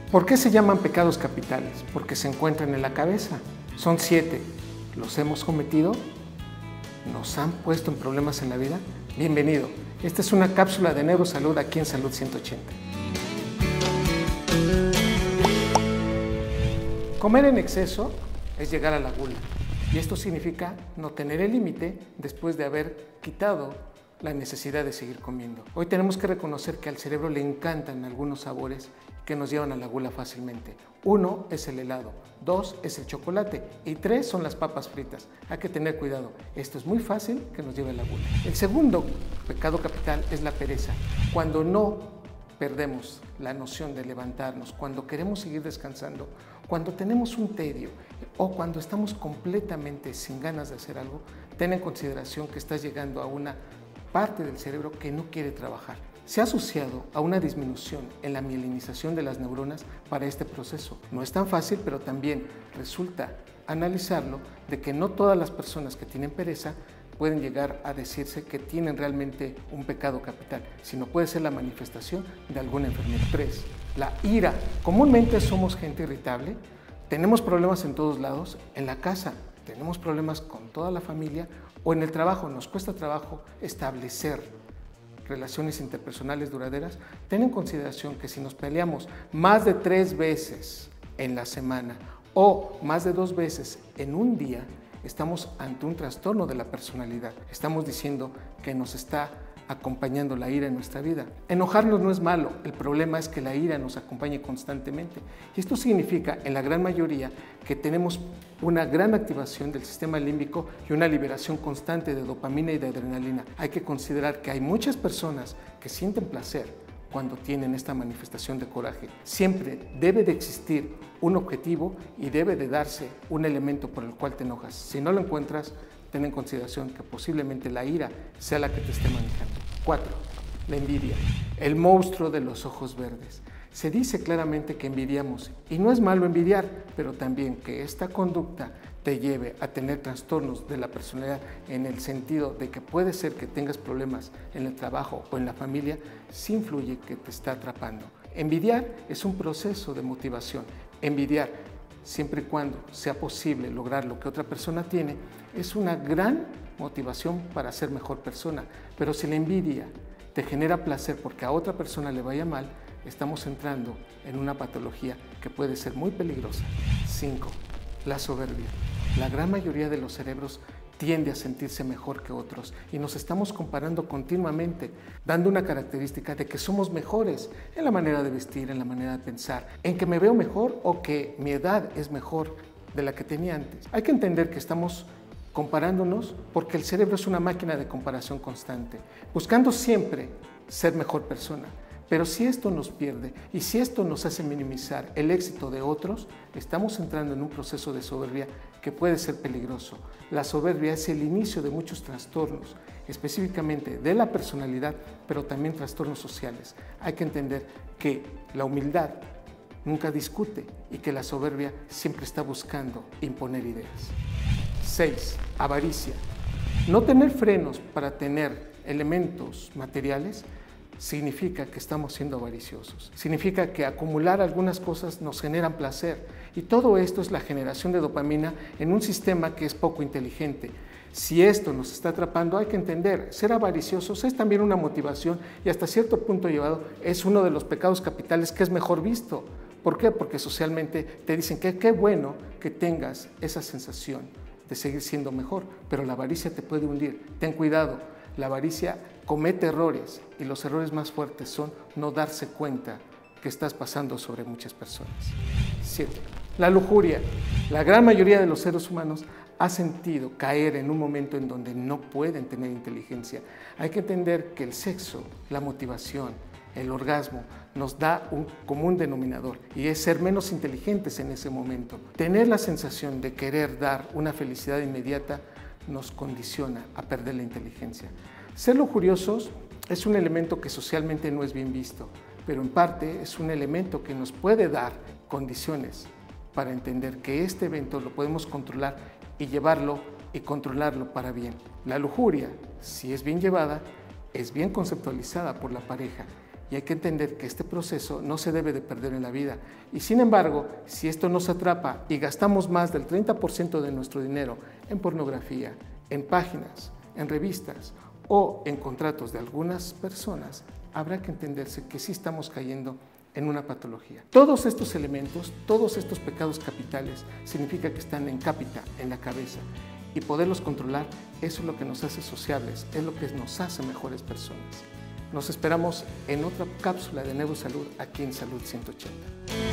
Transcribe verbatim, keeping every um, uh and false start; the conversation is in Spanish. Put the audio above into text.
¿Por qué se llaman pecados capitales? Porque se encuentran en la cabeza. Son siete. ¿Los hemos cometido? ¿Nos han puesto en problemas en la vida? Bienvenido. Esta es una cápsula de Neurosalud aquí en Salud ciento ochenta. Comer en exceso es llegar a la gula. Y esto significa no tener el límite después de haber quitado la necesidad de seguir comiendo. Hoy tenemos que reconocer que al cerebro le encantan algunos sabores que nos llevan a la gula fácilmente. Uno es el helado, dos es el chocolate y tres son las papas fritas. Hay que tener cuidado. Esto es muy fácil que nos lleve a la gula. El segundo pecado capital es la pereza. Cuando no perdemos la noción de levantarnos, cuando queremos seguir descansando, cuando tenemos un tedio o cuando estamos completamente sin ganas de hacer algo, ten en consideración que estás llegando a una parte del cerebro que no quiere trabajar. Se ha asociado a una disminución en la mielinización de las neuronas para este proceso. No es tan fácil, pero también resulta analizarlo de que no todas las personas que tienen pereza pueden llegar a decirse que tienen realmente un pecado capital, sino puede ser la manifestación de alguna enfermedad. tres. La ira. Comúnmente somos gente irritable, tenemos problemas en todos lados, en la casa tenemos problemas con toda la familia o en el trabajo nos cuesta trabajo establecer relaciones interpersonales duraderas. Ten en consideración que si nos peleamos más de tres veces en la semana o más de dos veces en un día, estamos ante un trastorno de la personalidad. Estamos diciendo que nos está acompañando la ira en nuestra vida. Enojarnos no es malo, el problema es que la ira nos acompañe constantemente. Y esto significa, en la gran mayoría, que tenemos una gran activación del sistema límbico y una liberación constante de dopamina y de adrenalina. Hay que considerar que hay muchas personas que sienten placer cuando tienen esta manifestación de coraje. Siempre debe de existir un objetivo y debe de darse un elemento por el cual te enojas. Si no lo encuentras, ten en consideración que posiblemente la ira sea la que te esté manejando. cuatro. La envidia. El monstruo de los ojos verdes. Se dice claramente que envidiamos, y no es malo envidiar, pero también que esta conducta te lleve a tener trastornos de la personalidad en el sentido de que puede ser que tengas problemas en el trabajo o en la familia, sí influye que te está atrapando. Envidiar es un proceso de motivación. Envidiar, siempre y cuando sea posible lograr lo que otra persona tiene, es una gran motivación para ser mejor persona. Pero si la envidia te genera placer porque a otra persona le vaya mal, estamos entrando en una patología que puede ser muy peligrosa. cinco. La soberbia. La gran mayoría de los cerebros tiende a sentirse mejor que otros y nos estamos comparando continuamente, dando una característica de que somos mejores en la manera de vestir, en la manera de pensar, en que me veo mejor o que mi edad es mejor de la que tenía antes. Hay que entender que estamos comparándonos porque el cerebro es una máquina de comparación constante, buscando siempre ser mejor persona. Pero si esto nos pierde y si esto nos hace minimizar el éxito de otros, estamos entrando en un proceso de soberbia que puede ser peligroso. La soberbia es el inicio de muchos trastornos, específicamente de la personalidad, pero también trastornos sociales. Hay que entender que la humildad nunca discute y que la soberbia siempre está buscando imponer ideas. seis. Avaricia. No tener frenos para tener elementos materiales significa que estamos siendo avariciosos. Significa que acumular algunas cosas nos generan placer. Y todo esto es la generación de dopamina en un sistema que es poco inteligente. Si esto nos está atrapando, hay que entender, ser avariciosos es también una motivación y hasta cierto punto llevado es uno de los pecados capitales que es mejor visto. ¿Por qué? Porque socialmente te dicen que qué bueno que tengas esa sensación de seguir siendo mejor, pero la avaricia te puede hundir. Ten cuidado. La avaricia comete errores y los errores más fuertes son no darse cuenta que estás pasando sobre muchas personas. siete. La lujuria. La gran mayoría de los seres humanos ha sentido caer en un momento en donde no pueden tener inteligencia. Hay que entender que el sexo, la motivación, el orgasmo nos da un común denominador y es ser menos inteligentes en ese momento. Tener la sensación de querer dar una felicidad inmediata nos condiciona a perder la inteligencia. Ser lujuriosos es un elemento que socialmente no es bien visto, pero en parte es un elemento que nos puede dar condiciones para entender que este evento lo podemos controlar y llevarlo y controlarlo para bien. La lujuria, si es bien llevada, es bien conceptualizada por la pareja y hay que entender que este proceso no se debe de perder en la vida. Y sin embargo, si esto nos atrapa y gastamos más del treinta por ciento de nuestro dinero en pornografía, en páginas, en revistas o en contratos de algunas personas, habrá que entenderse que sí estamos cayendo en una patología. Todos estos elementos, todos estos pecados capitales, significa que están en cápita, en la cabeza. Y poderlos controlar, eso es lo que nos hace sociables, es lo que nos hace mejores personas. Nos esperamos en otra cápsula de Neurosalud aquí en Salud ciento ochenta.